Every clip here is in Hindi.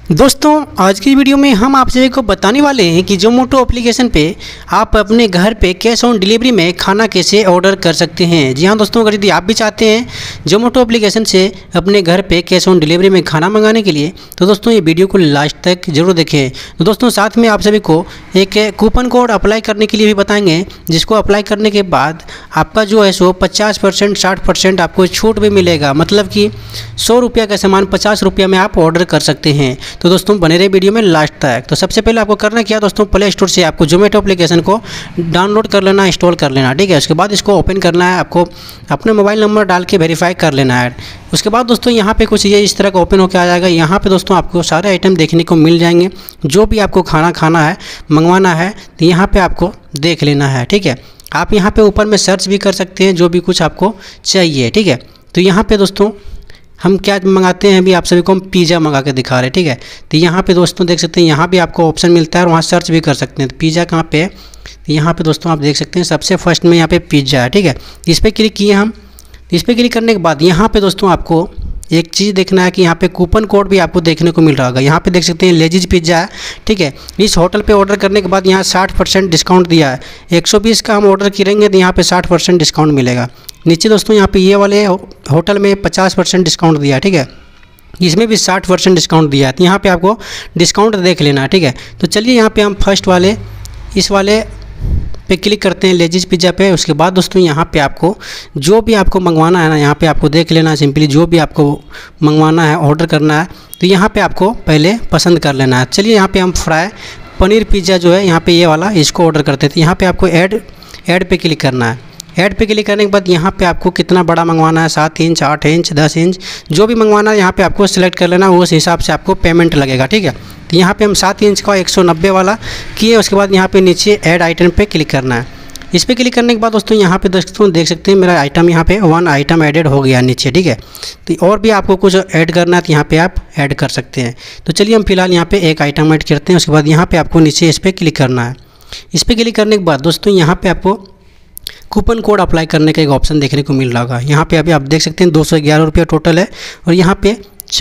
दोस्तों आज की वीडियो में हम आप सभी को बताने वाले हैं कि जोमैटो एप्लीकेशन पे आप अपने घर पे कैश ऑन डिलीवरी में खाना कैसे ऑर्डर कर सकते हैं। जी हाँ दोस्तों, अगर यदि आप भी चाहते हैं जोमैटो एप्लीकेशन से अपने घर पे कैश ऑन डिलीवरी में खाना मंगाने के लिए तो दोस्तों ये वीडियो को लास्ट तक जरूर देखें। तो दोस्तों साथ में आप सभी को एक कूपन कोड अप्लाई करने के लिए भी बताएंगे, जिसको अप्लाई करने के बाद आपका जो है सो 50% 60% आपको छूट भी मिलेगा। मतलब कि 100 रुपये का सामान 50 रुपये में आप ऑर्डर कर सकते हैं। तो दोस्तों बने रहे वीडियो में लास्ट तक। तो सबसे पहले आपको करना क्या दोस्तों, प्ले स्टोर से आपको जोमैटो एप्लीकेशन को डाउनलोड कर लेना, इंस्टॉल कर लेना। ठीक है, उसके बाद इसको ओपन करना है, आपको अपना मोबाइल नंबर डाल के वेरीफाई कर लेना है। उसके बाद दोस्तों यहाँ पे कुछ ये इस तरह का ओपन होकर आ जाएगा। यहाँ पे दोस्तों आपको सारे आइटम देखने को मिल जाएंगे। जो भी आपको खाना खाना है, मंगवाना है, तो यहाँ पे आपको देख लेना है। ठीक है, आप यहाँ पे ऊपर में सर्च भी कर सकते हैं जो भी कुछ आपको चाहिए। ठीक है, तो यहाँ पे दोस्तों हम क्या मंगाते हैं, अभी आप सभी को हम पिज़्ज़ा मंगा के दिखा रहे हैं। ठीक है, तो यहाँ पे दोस्तों देख सकते हैं, यहाँ भी आपको ऑप्शन मिलता है और वहाँ सर्च भी कर सकते हैं। तो पिज़्ज़ा कहाँ पे है, तो यहाँ पे दोस्तों आप देख सकते हैं सबसे फर्स्ट में यहाँ पे पिज़्ज़ा है। ठीक है, इस पर क्लिक किए हम। इस पर क्लिक करने के बाद यहाँ पे दोस्तों आपको एक चीज़ देखना है कि यहाँ पे कूपन कोड भी आपको देखने को मिल रहा होगा। यहाँ पे देख सकते हैं लेजीज पिज़्ज़ा है। ठीक है, इस होटल पे ऑर्डर करने के बाद यहाँ 60% डिस्काउंट दिया है। 120 का हम ऑर्डर करेंगे तो यहाँ पे 60% डिस्काउंट मिलेगा। नीचे दोस्तों यहाँ पे ये वाले होटल में 50% डिस्काउंट दिया है। ठीक है, इसमें भी 60% डिस्काउंट दिया है। तो यहाँ पे आपको डिस्काउंट देख लेना है। ठीक है, तो चलिए यहाँ पे हम फर्स्ट वाले इस वाले पे क्लिक करते हैं, लेजीज पिज़्ज़ा पे। उसके बाद दोस्तों यहाँ पे आपको जो भी आपको मंगवाना है ना, यहाँ पे आपको देख लेना है। सिंपली जो भी आपको मंगवाना है, ऑर्डर करना है, तो यहाँ पे आपको पहले पसंद कर लेना है। चलिए यहाँ पे हम फ्राई पनीर पिज़्ज़ा जो है यहाँ पे ये वाला, इसको ऑर्डर करते थे। यहाँ पे आपको ऐड पे क्लिक करना है। ऐड पे क्लिक करने के बाद यहाँ पे आपको कितना बड़ा मंगवाना है, 7 इंच 8 इंच 10 इंच जो भी मंगवाना है यहाँ पे आपको सिलेक्ट कर लेना, उस हिसाब से आपको पेमेंट लगेगा। ठीक है, तो यहाँ पे हम 7 इंच का 190 वाला किए। उसके बाद यहाँ पे नीचे ऐड आइटम पे क्लिक करना है। इस पर क्लिक करने के बाद दोस्तों यहाँ पे दोस्तों देख सकते हैं मेरा आइटम यहाँ पे 1 आइटम एडेड हो गया नीचे। ठीक है, तो और भी आपको कुछ ऐड करना है तो यहाँ पे आप ऐड कर सकते हैं। तो चलिए हम फिलहाल यहाँ पे एक आइटम ऐड करते हैं। उसके बाद यहाँ पे आपको नीचे इस पर क्लिक करना है। इस पर क्लिक करने के बाद दोस्तों यहाँ पे आपको कूपन कोड अप्लाई करने का एक ऑप्शन देखने को मिल रहा होगा। यहाँ पे अभी आप देख सकते हैं 211 रुपये टोटल है और यहाँ पे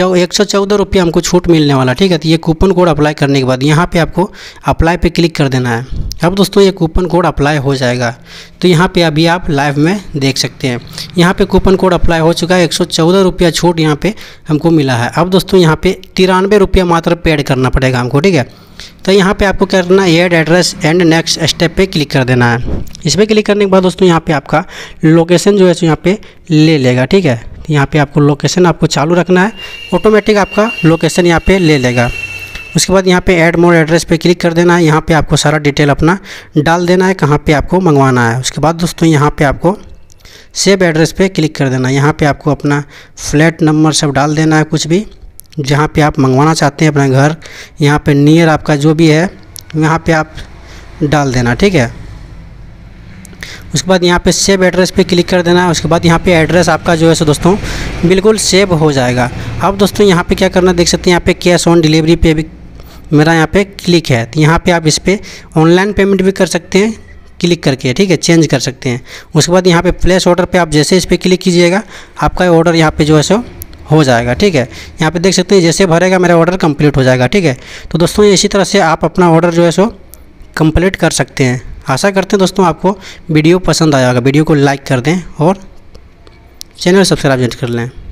114 रुपये हमको छूट मिलने वाला। ठीक है, तो ये कूपन कोड अप्लाई करने के बाद यहाँ पे आपको अप्लाई पे क्लिक कर देना है। अब दोस्तों ये कूपन कोड अप्लाई हो जाएगा। तो यहाँ पे अभी आप लाइव में देख सकते हैं, यहाँ पे कूपन कोड अप्लाई हो चुका है। 114 रुपया छूट यहाँ पे हमको मिला है। अब दोस्तों यहाँ पे 93 रुपया मात्र पेड करना पड़ेगा हमको। ठीक है, तो यहाँ पे आपको क्या करना है, add address and next step पे क्लिक कर देना है। इस पर क्लिक करने के बाद दोस्तों यहाँ पे आपका लोकेशन जो है यहाँ पे ले लेगा। ठीक है, यहाँ पे आपको लोकेशन आपको चालू रखना है, ऑटोमेटिक आपका लोकेशन यहाँ पे ले लेगा। उसके बाद यहाँ पे ऐड मोर एड्रेस पे क्लिक कर देना है। यहाँ पे आपको सारा डिटेल अपना डाल देना है, कहाँ पे आपको मंगवाना है। उसके बाद दोस्तों यहाँ पे आपको सेव एड्रेस पे क्लिक कर देना है। यहाँ पे आपको अपना फ्लैट नंबर सब डाल देना है, कुछ भी जहाँ पे आप मंगवाना चाहते हैं अपना घर, यहाँ पे नियर आपका जो भी है यहाँ पे आप डाल देना। ठीक है, उसके बाद यहाँ पे सेव एड्रेस पे क्लिक कर देना है। उसके बाद यहाँ पे एड्रेस आपका जो है सो दोस्तों बिल्कुल सेव हो जाएगा। अब दोस्तों यहाँ पे क्या करना, देख सकते हैं यहाँ पे कैश ऑन डिलीवरी पे भी मेरा यहाँ पे क्लिक है। तो यहाँ पे आप इस पर ऑनलाइन पेमेंट भी कर सकते हैं क्लिक करके। ठीक है, चेंज कर सकते हैं। उसके बाद यहाँ पे प्लेस ऑर्डर पे आप जैसे इस पर क्लिक कीजिएगा, आपका ऑर्डर यहाँ पे जो है सो हो जाएगा। ठीक है, यहाँ पे देख सकते हैं जैसे भरेगा मेरा ऑर्डर कंप्लीट हो जाएगा। ठीक है, तो दोस्तों इसी तरह से आप अपना ऑर्डर जो है सो कंप्लीट कर सकते हैं। आशा करते हैं दोस्तों आपको वीडियो पसंद आया होगा। वीडियो को लाइक कर दें और चैनल सब्सक्राइब कर लें।